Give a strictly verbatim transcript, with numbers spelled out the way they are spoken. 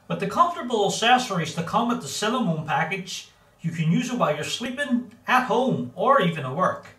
With the comfortable accessories that come with the Zilamon package, you can use it while you're sleeping, at home, or even at work.